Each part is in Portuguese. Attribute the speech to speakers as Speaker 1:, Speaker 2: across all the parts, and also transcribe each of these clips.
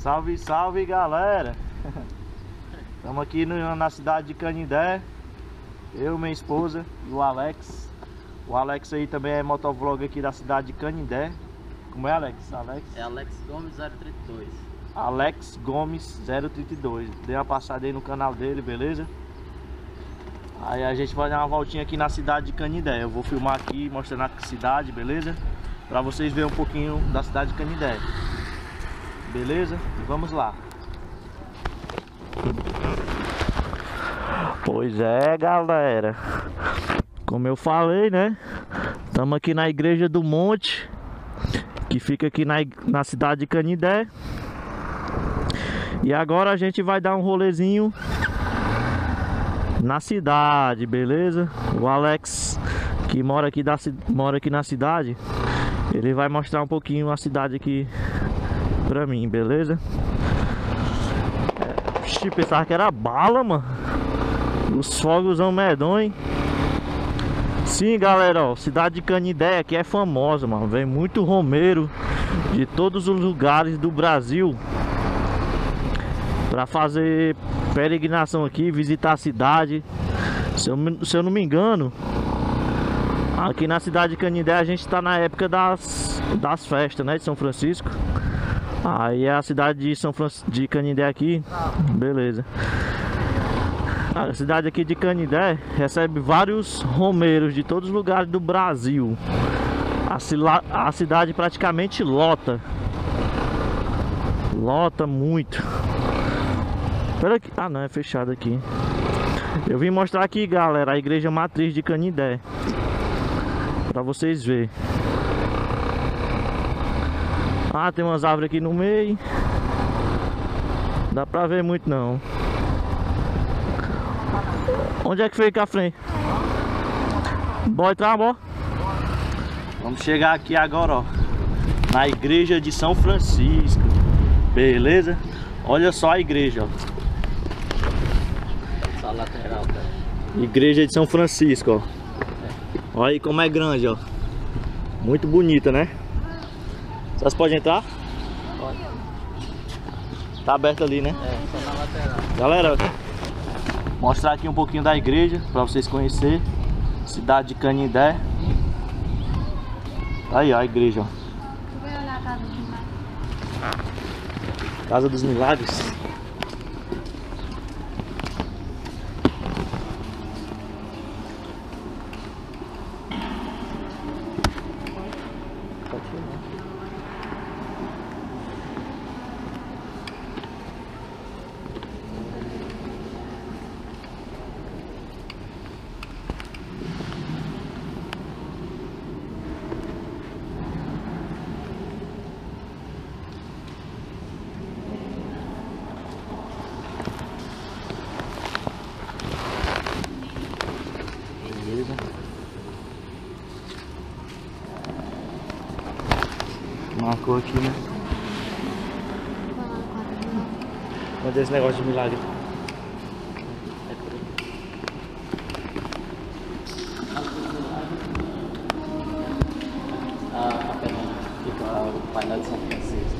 Speaker 1: Salve, salve, galera! Estamos aqui na cidade de Canindé. Eu, minha esposa e o Alex. O Alex aí também é motovlog aqui da cidade de Canindé. Como é, Alex?
Speaker 2: É Alex Gomes 032.
Speaker 1: Alex Gomes 032. Dê uma passada aí no canal dele, beleza? Aí a gente vai dar uma voltinha aqui na cidade de Canindé. Eu vou filmar aqui mostrando a cidade, beleza? Pra vocês verem um pouquinho da cidade de Canindé. Beleza? Vamos lá. Pois é, galera. Como eu falei, né? Estamos aqui na Igreja do Monte, que fica aqui na cidade de Canindé. E agora a gente vai dar um rolezinho na cidade, beleza? O Alex, que mora aqui na cidade, ele vai mostrar um pouquinho a cidade aqui pra mim, beleza? Pensava que era bala, mano. Os fogos são medonhos. Sim, galera, ó, cidade de Canindé aqui é famosa, mano. Vem muito romeiro de todos os lugares do Brasil pra fazer peregrinação aqui, visitar a cidade. Se eu não me engano, aqui na cidade de Canindé a gente tá na época das festas, né, de São Francisco. Aí é a cidade de Canindé aqui, beleza. A cidade aqui de Canindé recebe vários romeiros de todos os lugares do Brasil. A cidade praticamente lota. Lota muito. Espera aqui. Ah, não, é fechado aqui. Eu vim mostrar aqui, galera, a igreja matriz de Canindé, pra vocês verem. Ah, tem umas árvores aqui no meio. Dá pra ver muito não. Onde é que fica a frente? Bora entrar, bora. Vamos chegar aqui agora, ó, na igreja de São Francisco. Beleza? Olha só a igreja, ó.
Speaker 2: Só lateral, cara.
Speaker 1: Igreja de São Francisco, ó. Olha aí como é grande, ó. Muito bonita, né? Vocês podem entrar?
Speaker 2: Pode.
Speaker 1: Tá aberto ali, né?
Speaker 2: É, só na lateral.
Speaker 1: Galera, mostrar aqui um pouquinho da igreja pra vocês conhecerem. Cidade de Canindé. Tá aí, ó, a igreja, ó.
Speaker 3: Tu vai olhar a Casa dos Milagres?
Speaker 1: Casa dos Milagres. Marcou aqui, né? Cadê esse negócio de milagre?
Speaker 2: A perna fica o painel de São Francisco.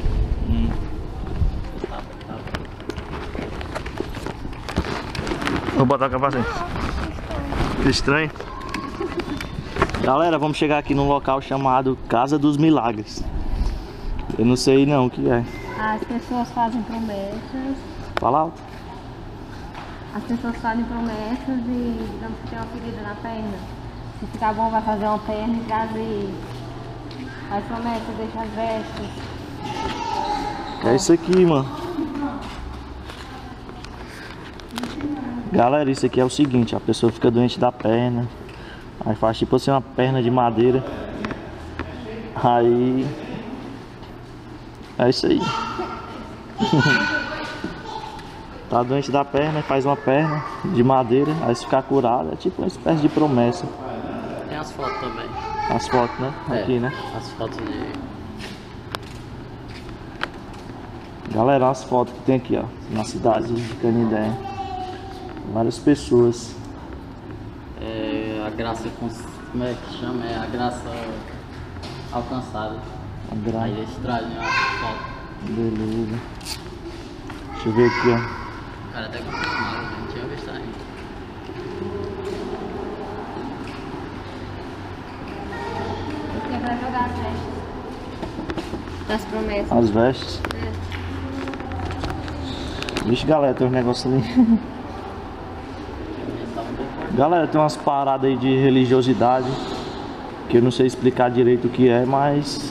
Speaker 1: Vou botar o capacete. Que estranho. Galera, vamos chegar aqui num local chamado Casa dos Milagres. Eu não sei não o que é.
Speaker 3: As pessoas fazem promessas.
Speaker 1: Fala alto.
Speaker 3: As pessoas fazem promessas e, digamos que tem uma ferida na perna. Se ficar bom, vai fazer uma perna e trazer. Faz promessa, deixa as vestes.
Speaker 1: É isso aqui, mano. Galera, isso aqui é o seguinte: a pessoa fica doente da perna, aí faz tipo assim uma perna de madeira. Aí é isso aí. Tá doente da perna, faz uma perna de madeira, aí se ficar curado, é tipo uma espécie de promessa.
Speaker 2: Tem as fotos também.
Speaker 1: As fotos, né? Aqui, né?
Speaker 2: As fotos de...
Speaker 1: Galera, as fotos que tem aqui, ó, na cidade de Canindé. Várias pessoas.
Speaker 2: É a graça, como é que chama? É a graça alcançada. Aí eles trazem a foto.
Speaker 1: Beleza. Deixa eu ver aqui, ó.
Speaker 2: O cara tá confirmado, não tinha visto ainda.
Speaker 3: Esse é pra jogar as vestes das promessas.
Speaker 1: As vestes. Vixe, galera, tem uns negócios ali. Galera, tem umas paradas aí de religiosidade que eu não sei explicar direito o que é, mas...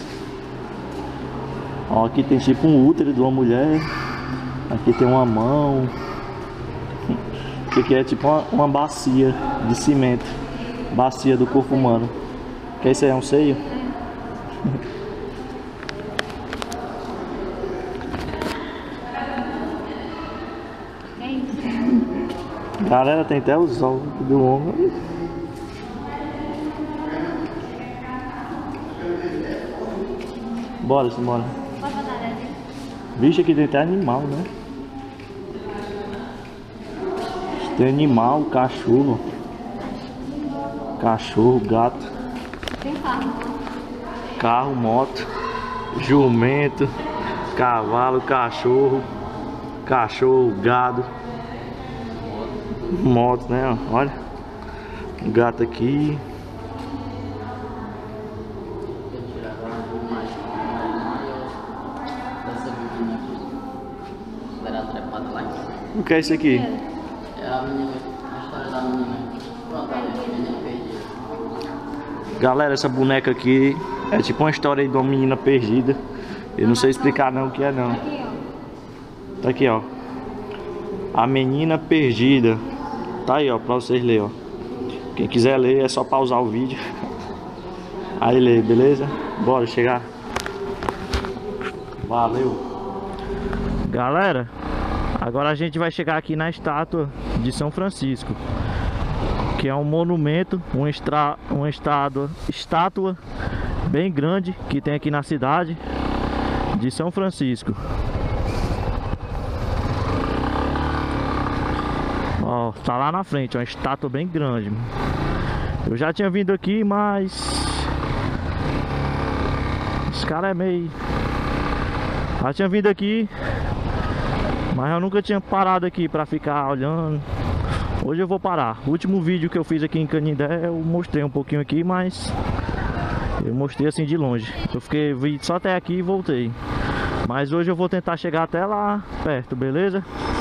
Speaker 1: Ó, aqui tem tipo um útero de uma mulher. Aqui tem uma mão. Isso aqui é tipo uma bacia de cimento. Bacia do corpo humano. Que isso aí é um seio?
Speaker 3: É isso.
Speaker 1: Galera, tem até os olhos do homem. Bora, simbora.
Speaker 3: Pode botar dentro.
Speaker 1: Vixe, aqui tem até animal, né? Tem animal, cachorro. Cachorro, gato.
Speaker 3: Tem carro.
Speaker 1: Carro, moto. Jumento. Cavalo, cachorro. Cachorro, gado. Moto, né? Ó, olha. Gato aqui. O que é isso aqui?
Speaker 2: É a menina, a história da menina. Pronto, a menina perdida.
Speaker 1: Galera, essa boneca aqui é tipo uma história aí de uma menina perdida. Eu não sei explicar não o que é não.
Speaker 3: Aqui, ó.
Speaker 1: Tá aqui, ó. A menina perdida. Tá aí, ó, pra vocês lerem, ó. Quem quiser ler é só pausar o vídeo. Aí lê, beleza? Bora chegar. Valeu. Galera, agora a gente vai chegar aqui na estátua de São Francisco, que é um monumento, uma estátua bem grande que tem aqui na cidade de São Francisco. Ó, tá lá na frente, uma estátua bem grande. Eu já tinha vindo aqui, mas esse cara é meio... Já tinha vindo aqui, mas eu nunca tinha parado aqui pra ficar olhando. Hoje eu vou parar. O último vídeo que eu fiz aqui em Canindé, eu mostrei um pouquinho aqui, mas eu mostrei assim de longe. Vi só até aqui e voltei. Mas hoje eu vou tentar chegar até lá perto, beleza?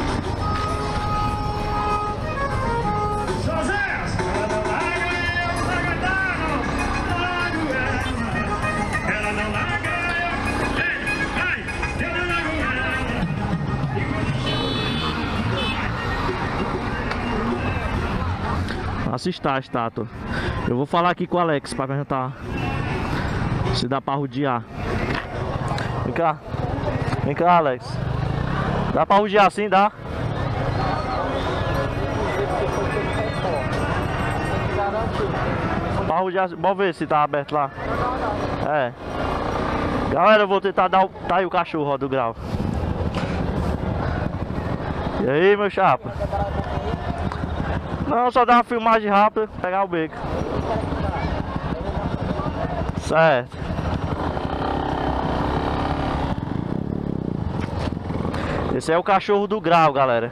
Speaker 1: Assista a estátua. Eu vou falar aqui com o Alex para perguntar se dá para rodear. Vem cá. Vem cá, Alex. Dá para rodear assim, dá? Para rodear, vamos ver se tá aberto lá. É. Galera, eu vou tentar dar tá aí o cachorro, ó, do grau. E aí, meu chapa? Não, só dar uma filmagem rápida, pegar o beco. Certo. Esse é o cachorro do grau, galera.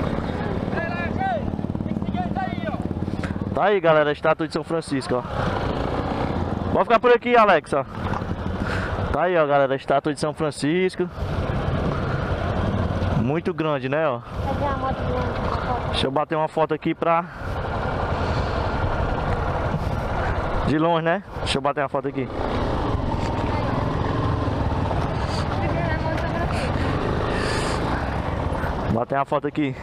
Speaker 1: Tá aí, galera, a estátua de São Francisco, ó. Pode ficar por aqui, Alex, ó. Tá aí, ó, galera, a estátua de São Francisco. Muito grande, né, ó. Deixa eu bater uma foto aqui pra... De longe, né? Deixa eu bater uma foto aqui. Bater uma foto aqui.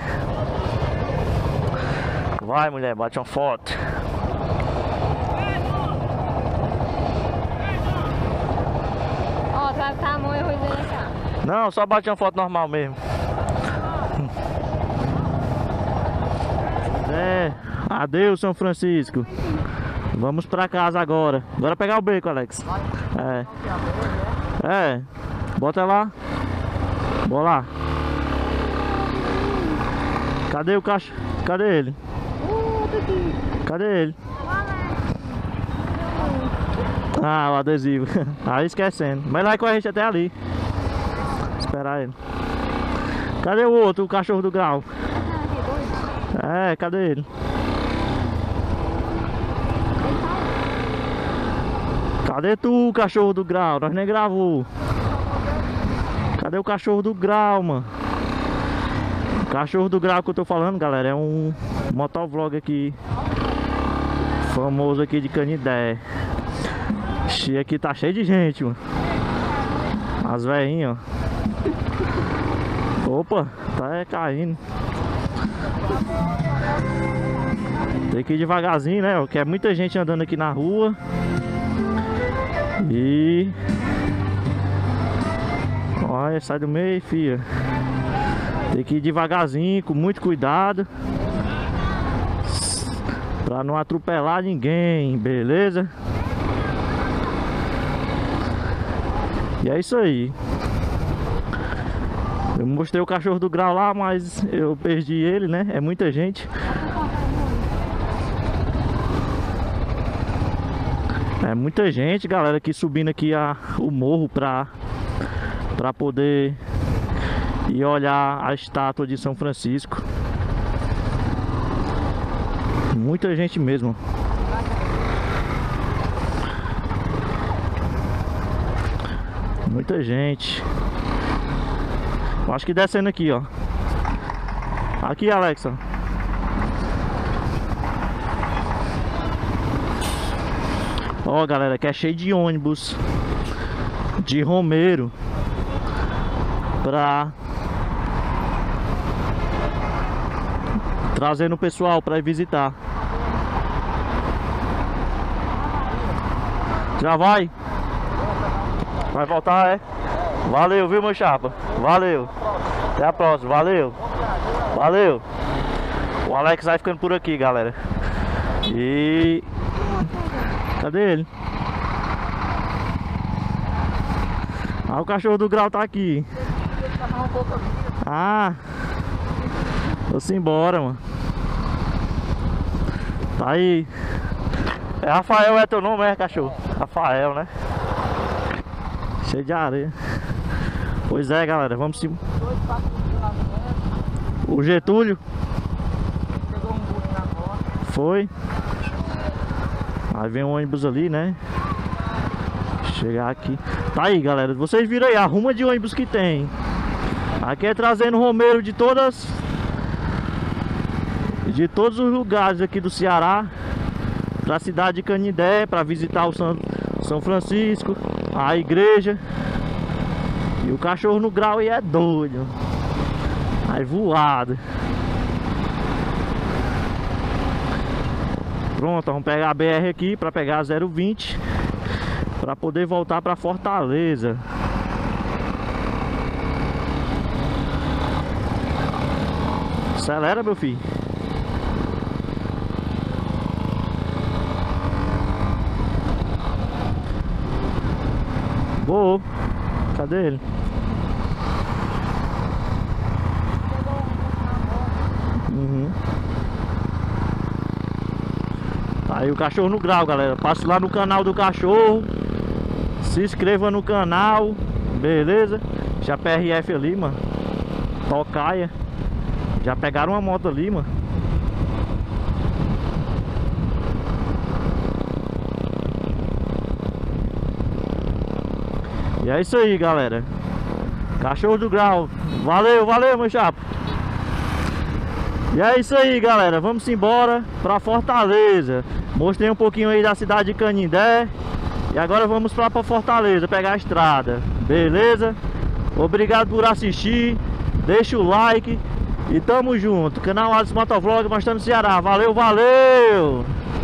Speaker 1: Vai, mulher, bate uma foto.
Speaker 3: Ó, vai botar a mão e eu vou dizer cá.
Speaker 1: Não, só bate uma foto normal mesmo. É, adeus, São Francisco. Vamos pra casa agora. Agora pegar o beco, Alex. É, bota lá. Bora lá. Cadê o caixa? Cadê ele? Cadê ele? Ah, o adesivo. Aí esquecendo. Mas lá com a gente até ali. Esperar ele. Cadê o outro, o cachorro do grau? É, cadê ele? Cadê tu, cachorro do grau? Nós nem gravou. Cadê o cachorro do grau, mano? O cachorro do grau que eu tô falando, galera, é um motovlog aqui, famoso aqui de Canidé. Aqui tá cheio de gente, mano. As velhinhas, ó. Opa, tá caindo. Tem que ir devagarzinho, né? Porque é muita gente andando aqui na rua. E... olha, sai do meio, filha. Tem que ir devagarzinho, com muito cuidado, pra não atropelar ninguém, beleza? E é isso aí. Eu mostrei o cachorro do grau lá, mas eu perdi ele, né? É muita gente. É muita gente, galera, aqui subindo aqui o morro pra poder ir olhar a estátua de São Francisco. Muita gente mesmo. Muita gente. Eu acho que descendo aqui, ó. Aqui, Alexa. Ó, galera, que é cheio de ônibus de Romeiro pra trazendo o pessoal pra ir visitar. Já vai? Vai voltar, é? Valeu, viu, meu chapa? Valeu. Até a próxima, valeu. Valeu. O Alex vai ficando por aqui, galera. E... cadê ele? Ah, o cachorro do grau tá aqui. Ah, vou-se embora, mano. Tá aí. É Rafael, é teu nome, é, cachorro? Rafael, né? Cheio de areia. Pois é, galera, vamos se... O Getúlio foi. Aí vem um ônibus ali, né? Chegar aqui. Tá aí, galera, vocês viram aí a ruma de ônibus que tem. Aqui é trazendo Romeiro de todos os lugares aqui do Ceará pra cidade de Canindé, pra visitar o São Francisco, a igreja. E o cachorro no grau aí é doido. Aí voado. Pronto, vamos pegar a BR aqui pra pegar a 020 pra poder voltar pra Fortaleza. Acelera, meu filho. Boa. Cadê ele? Tá aí o cachorro no grau, galera. Passe lá no canal do cachorro. Se inscreva no canal. Beleza? Já PRF ali, mano. Tocaia. Já pegaram uma moto ali, mano. E é isso aí, galera. Cachorro do grau. Valeu, valeu, meu chapa. E é isso aí, galera. Vamos embora pra Fortaleza. Mostrei um pouquinho aí da cidade de Canindé. E agora vamos pra Fortaleza, pegar a estrada. Beleza? Obrigado por assistir. Deixa o like. E tamo junto. Canal Alisson Motovlog, mostrando Ceará. Valeu, valeu!